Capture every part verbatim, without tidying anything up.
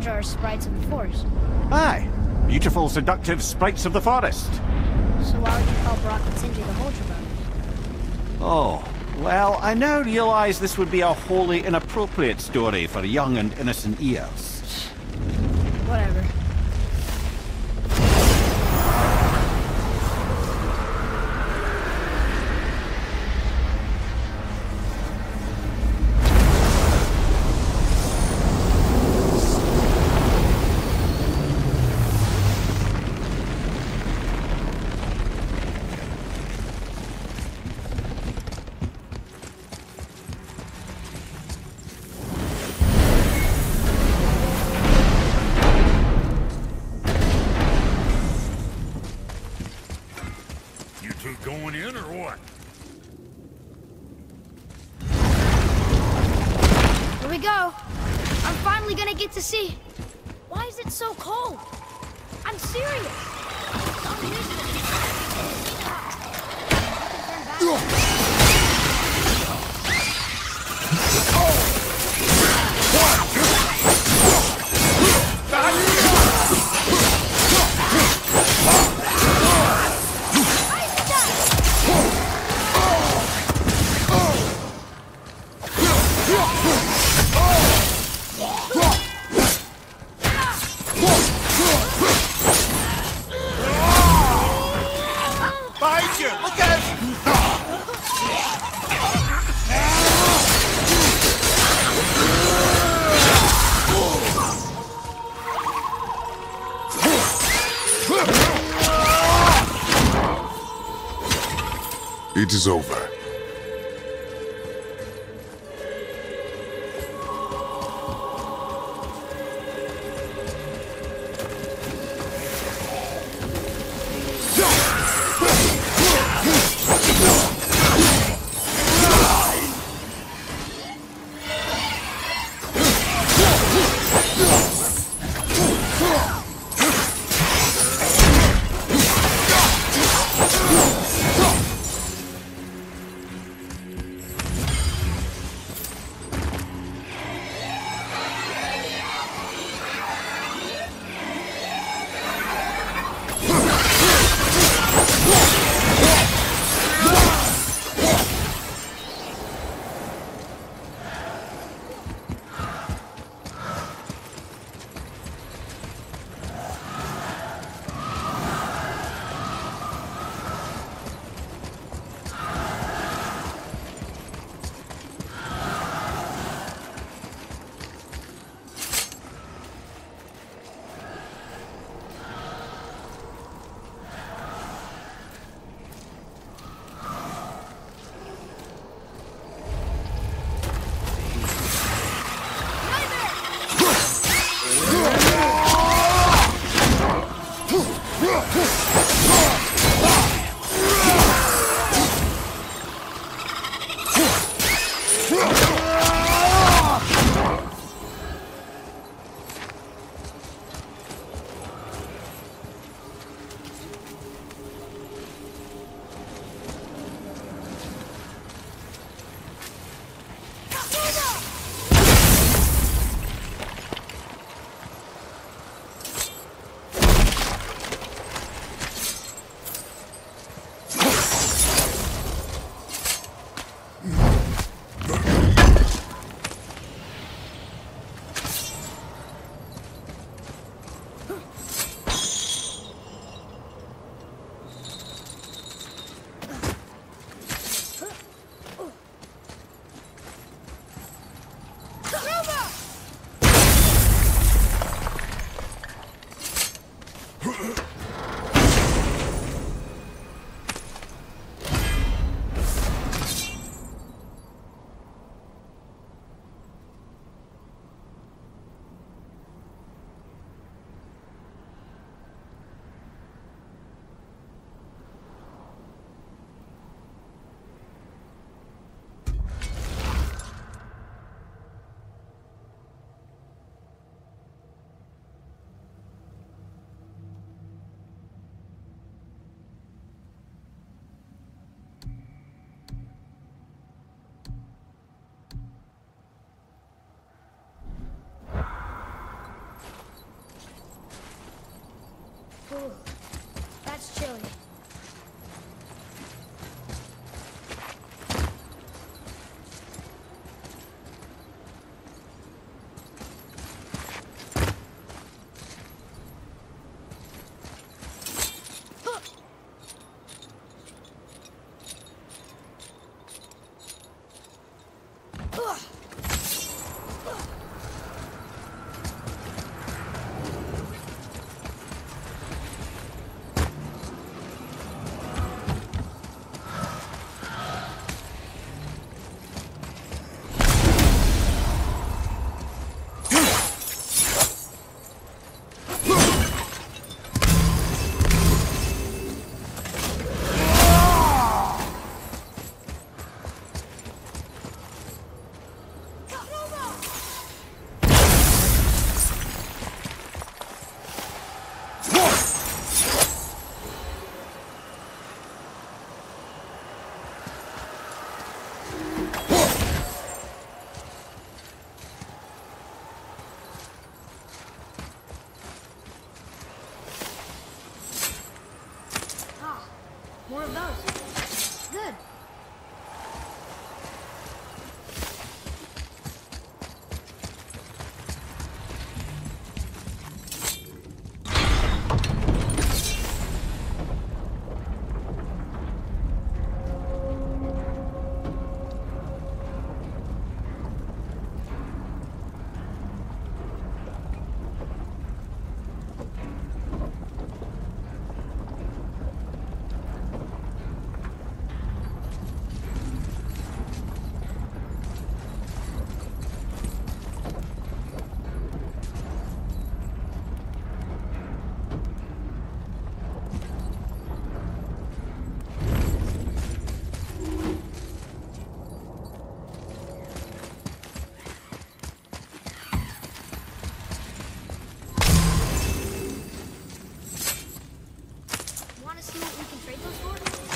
soldier are sprites of the forest. Aye. Beautiful, seductive sprites of the forest. So why would you call Brock and Sindri the Vulture Brothers? Oh, well, I now realize this would be a wholly inappropriate story for young and innocent ears. Whatever. Going in or what? Here we go. I'm finally gonna get to see. Why is it so cold? I'm serious. I'm used to It is over. Ooh, that's chilly. More of those. Good. See what we can trade those for?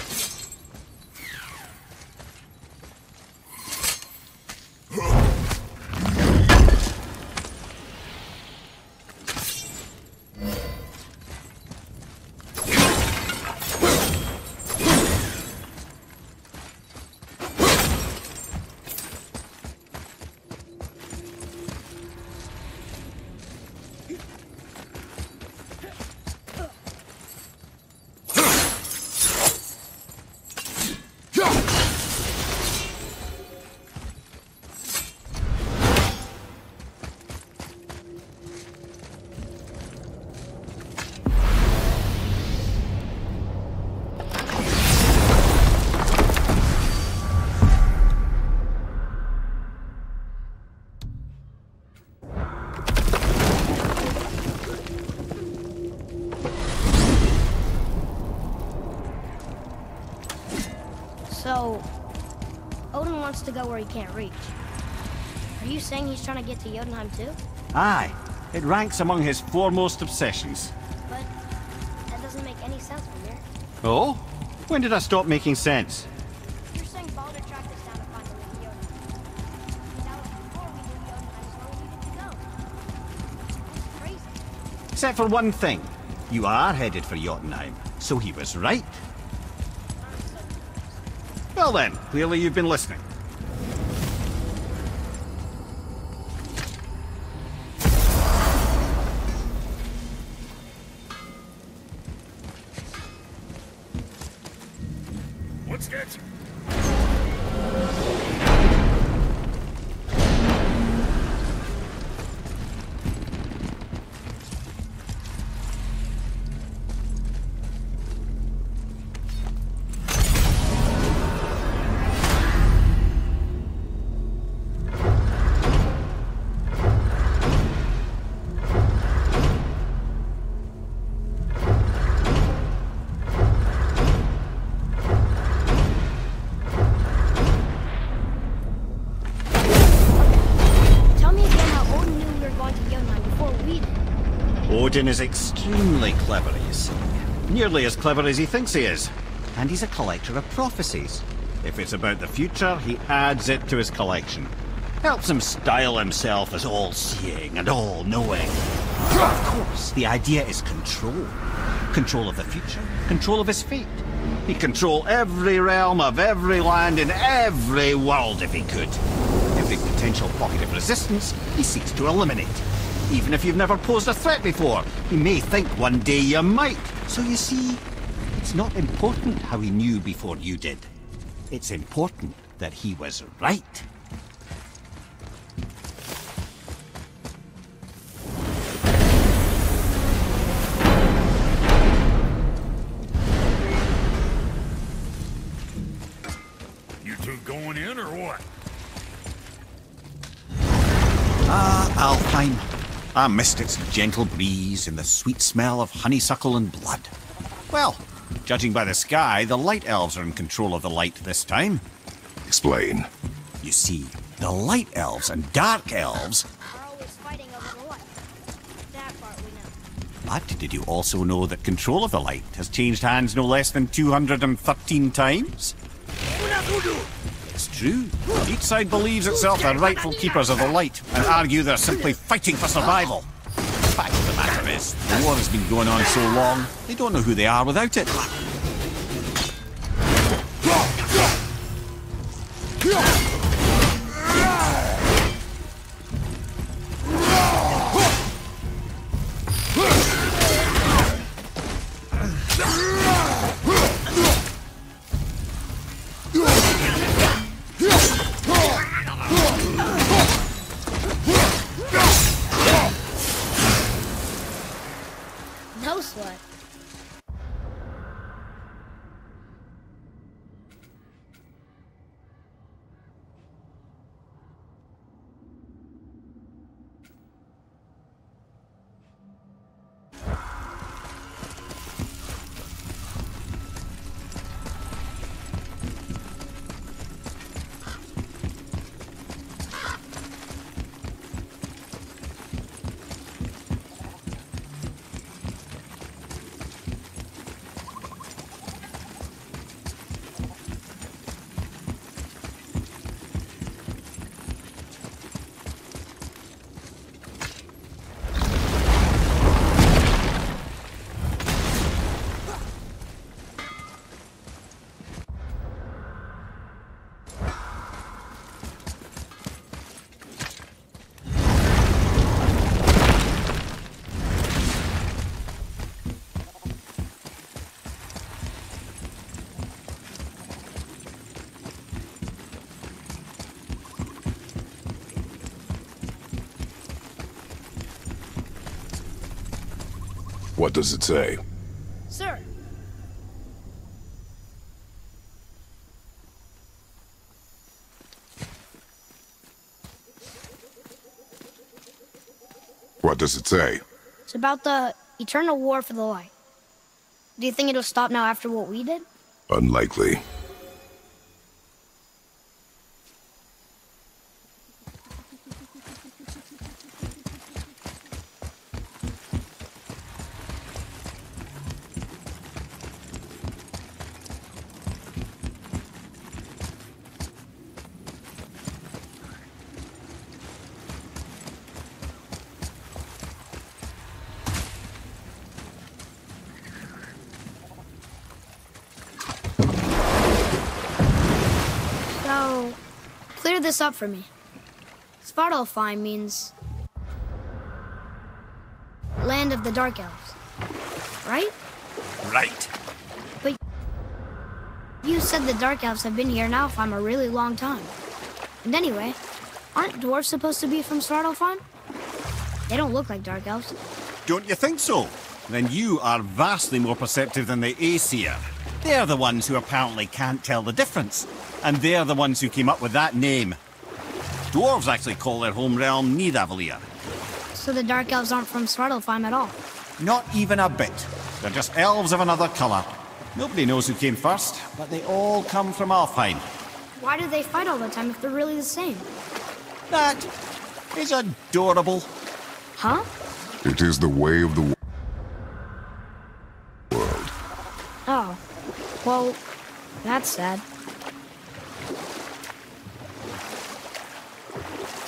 So, Odin wants to go where he can't reach. Are you saying he's trying to get to Jotunheim too? Aye. It ranks among his foremost obsessions. But that doesn't make any sense from here. Oh? When did I stop making sense? You're saying Baldur tracked us down to find him in Jotunheim. Now, before we knew Jotunheim is where we needed to go. That's crazy. Except for one thing. You are headed for Jotunheim, so he was right. Well then, clearly you've been listening. What's that? Odin is extremely clever, you see. Nearly as clever as he thinks he is. And he's a collector of prophecies. If it's about the future, he adds it to his collection. Helps him style himself as all-seeing and all-knowing. Of course, the idea is control. Control of the future, control of his fate. He'd control every realm of every land in every world if he could. Every potential pocket of resistance he seeks to eliminate. Even if you've never posed a threat before, he may think one day you might. So you see, it's not important how he knew before you did. It's important that he was right. Going in or what? Ah, Alfheim. I missed its gentle breeze and the sweet smell of honeysuckle and blood. Well, judging by the sky, the light elves are in control of the light this time. Explain. You see, the light elves and dark elves... Are always fighting over the light. That part we know. But did you also know that control of the light has changed hands no less than two hundred thirteen times? It's true. Each side believes itself the rightful keepers of the light and argue they're simply fighting for survival. The fact of the matter is, the war has been going on so long, they don't know who they are without it. No sweat. What does it say? Sir. What does it say? It's about the eternal war for the light. Do you think it'll stop now after what we did? Unlikely. So, clear this up for me. Svartalfheim means land of the Dark Elves, right? Right. But you said the Dark Elves have been here in Alfheim a really long time. And anyway, aren't dwarves supposed to be from Svartalfheim? They don't look like Dark Elves. Don't you think so? Then you are vastly more perceptive than the Aesir. They're the ones who apparently can't tell the difference. And they're the ones who came up with that name. Dwarves actually call their home realm Nidavellir. So the Dark Elves aren't from Svartalfheim at all? Not even a bit. They're just elves of another colour. Nobody knows who came first, but they all come from Alfheim. Why do they fight all the time if they're really the same? That is adorable. Huh? It is the way of the wo- world. Oh. Well, that's sad.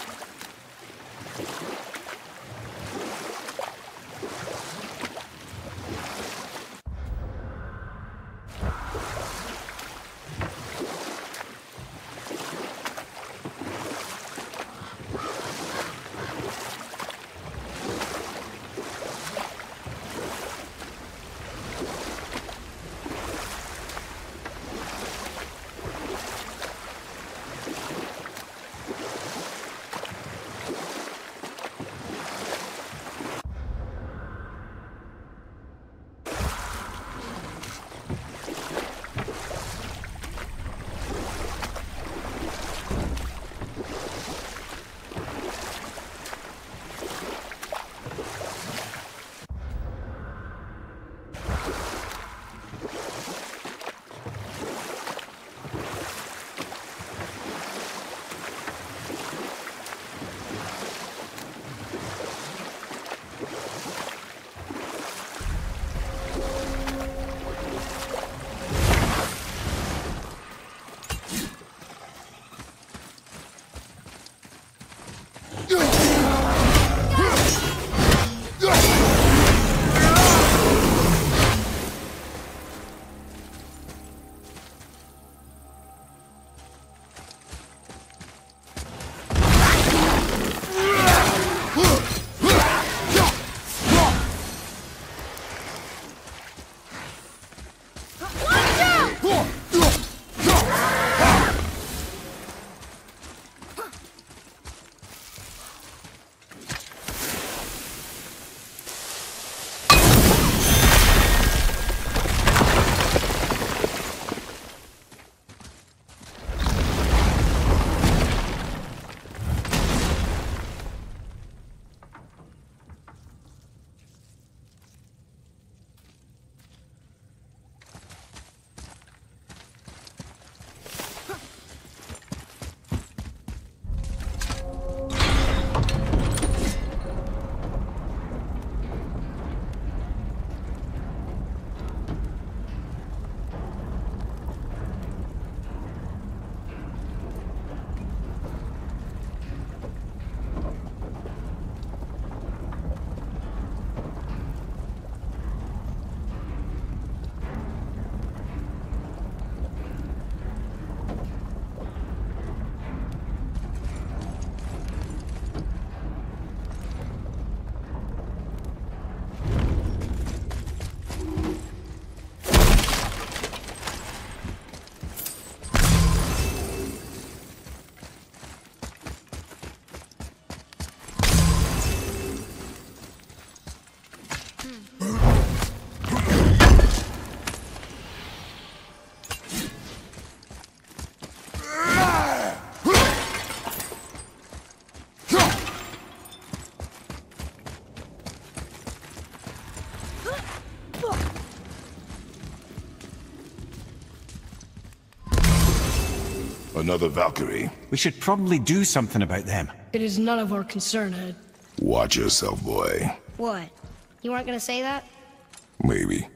Another Valkyrie. We should probably do something about them. It is none of our concern, Ed. Watch yourself, boy. What? You weren't gonna say that? Maybe.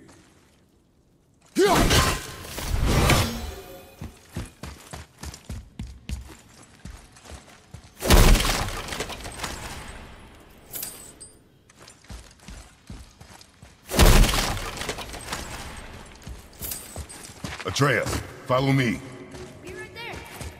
Atreus, follow me. Be right there.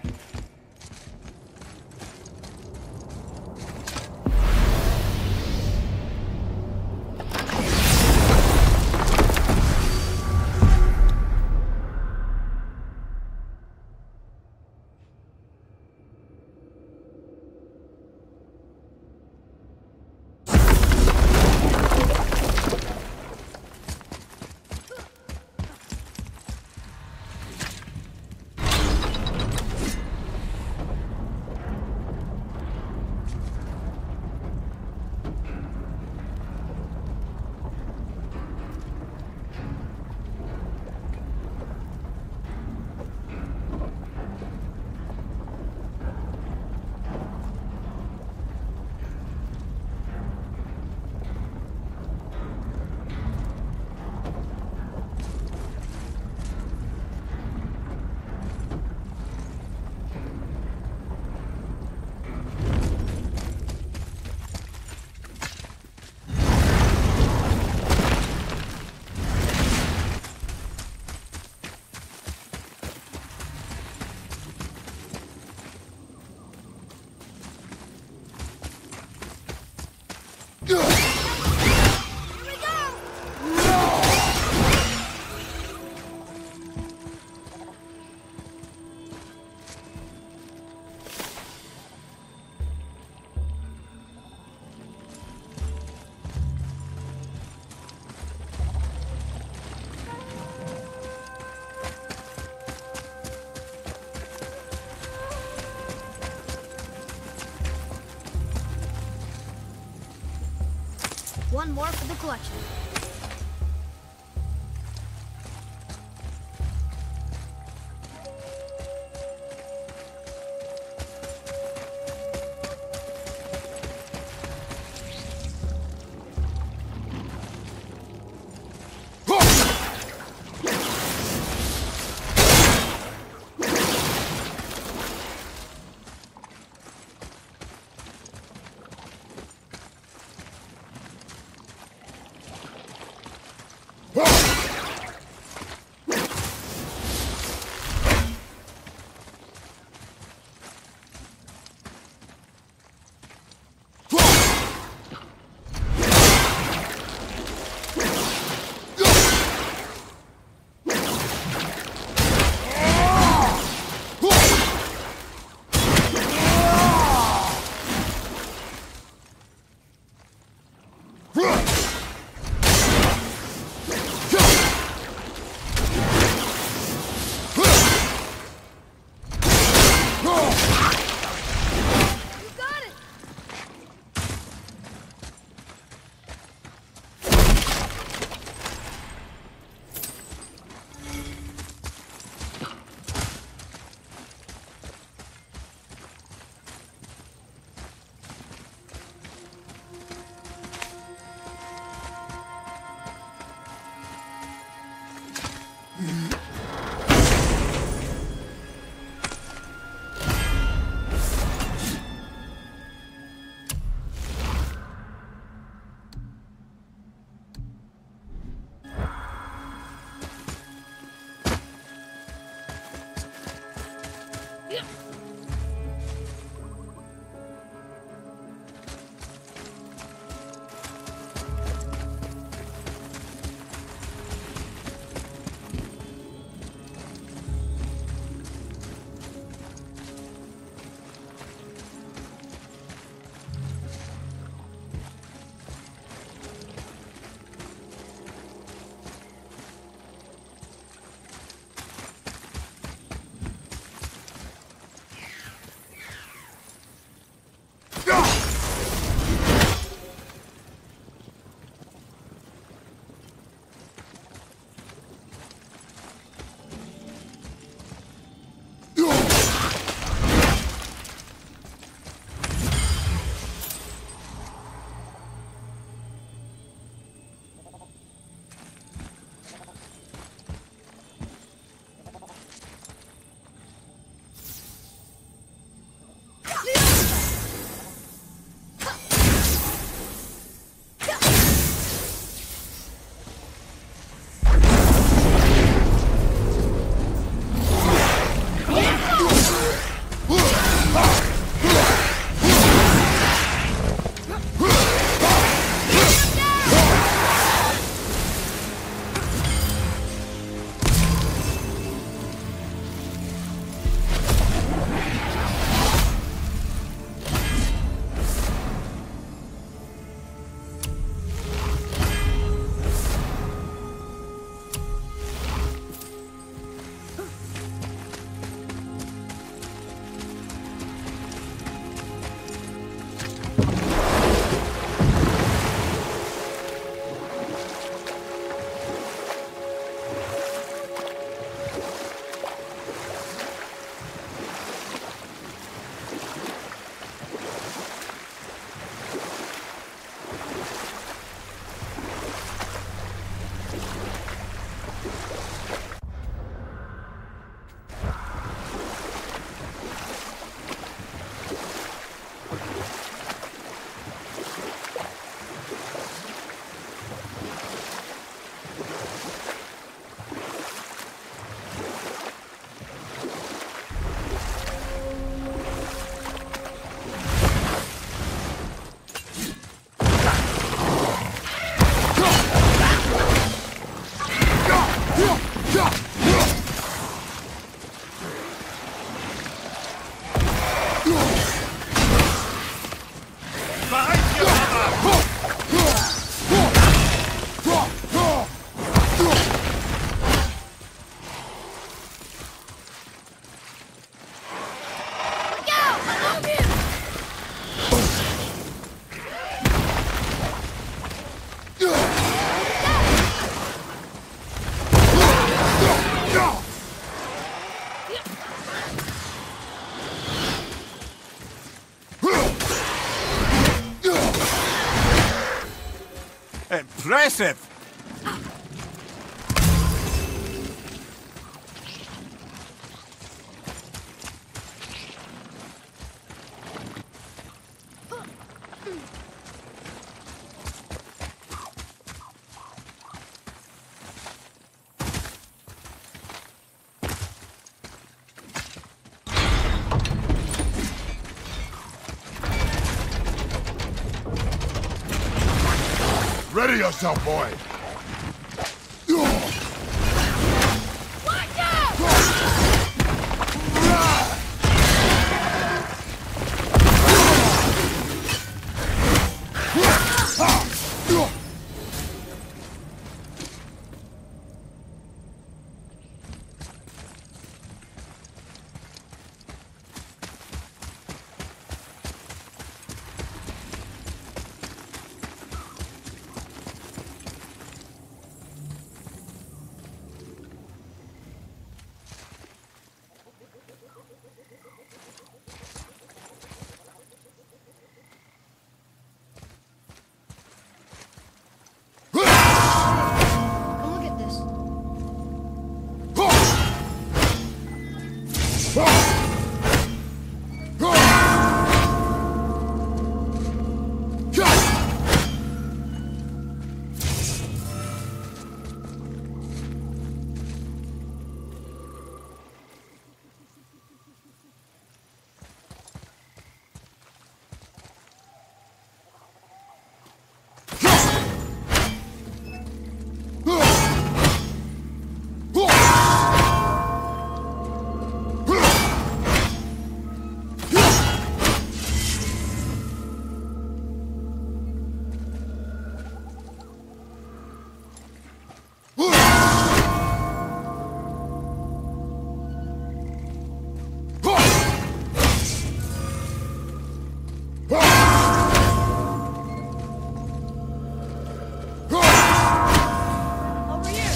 One more for the collection. Impressive! Ready yourself, boy. Watch out! Come look at this. Over here.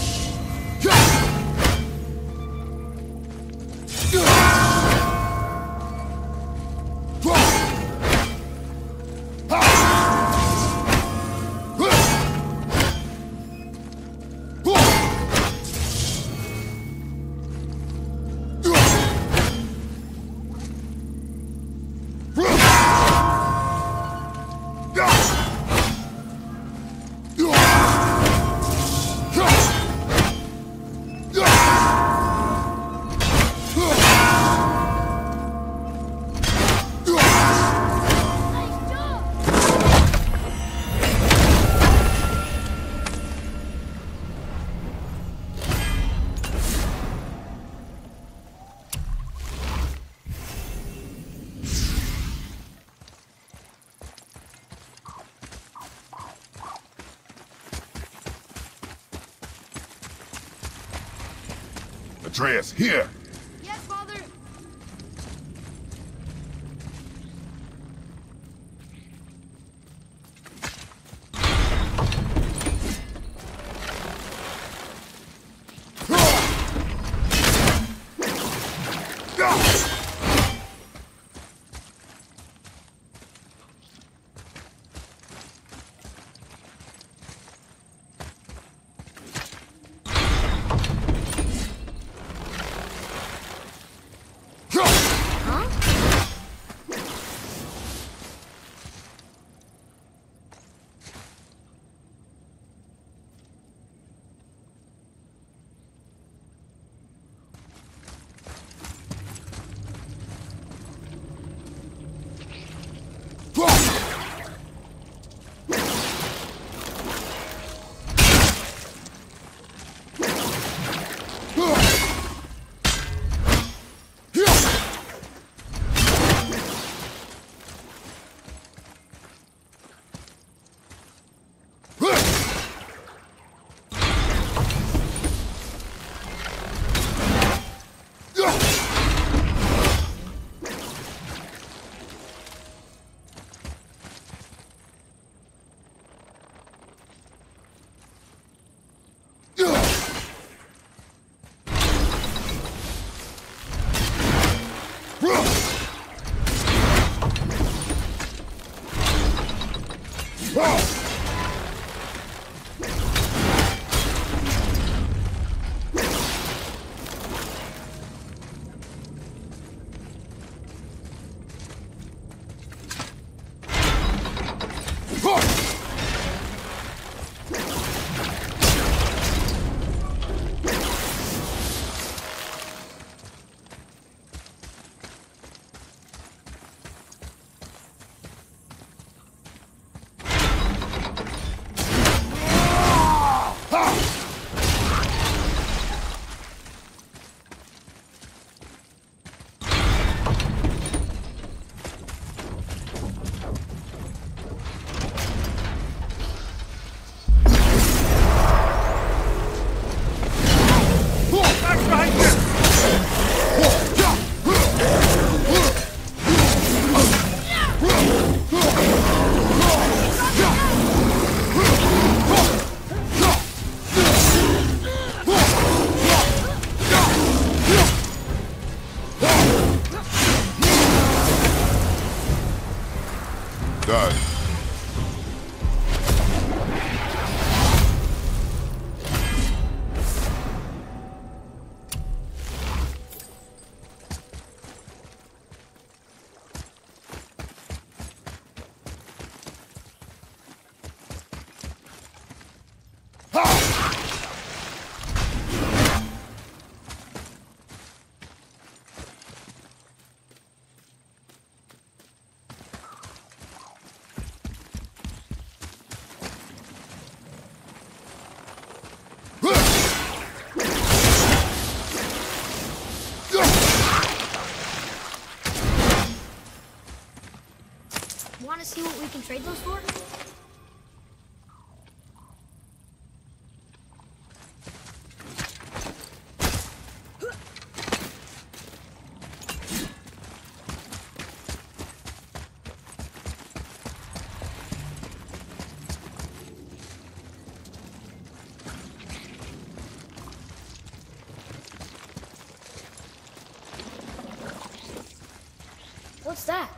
Nice job. Atreus, here. Yes, Father. can trade those for? What's that?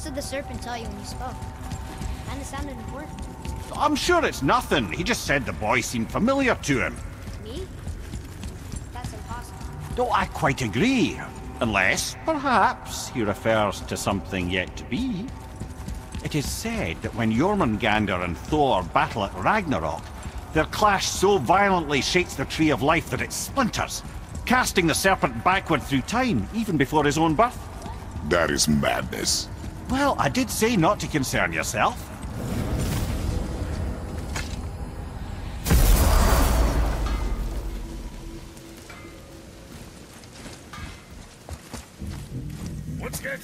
else did the serpent tell you when you spoke? Kinda sounded important. I'm sure it's nothing. He just said the boy seemed familiar to him. Me? That's impossible. Though I quite agree. Unless, perhaps, he refers to something yet to be. It is said that when Jormungandr and Thor battle at Ragnarok, their clash so violently shakes the Tree of Life that it splinters, casting the serpent backward through time, even before his own birth. That is madness. Well, I did say not to concern yourself. What's that?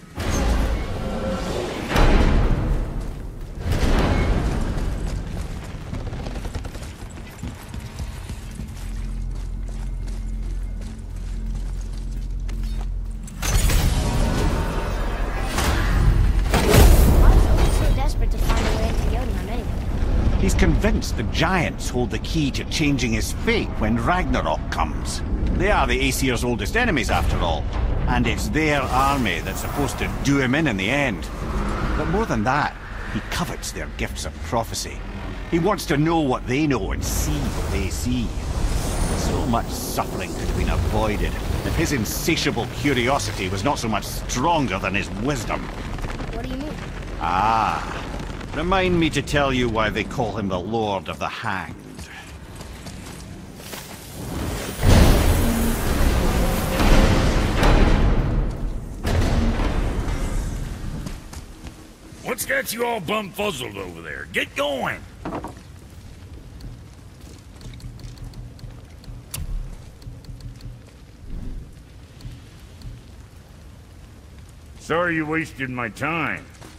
He's convinced the giants hold the key to changing his fate when Ragnarok comes. They are the Aesir's oldest enemies, after all, and it's their army that's supposed to do him in in the end. But more than that, he covets their gifts of prophecy. He wants to know what they know and see what they see. So much suffering could have been avoided if his insatiable curiosity was not so much stronger than his wisdom. What do you mean? Ah. Remind me to tell you why they call him the Lord of the Hanged. What's got you all bumfuzzled over there? Get going! Sorry you wasted my time.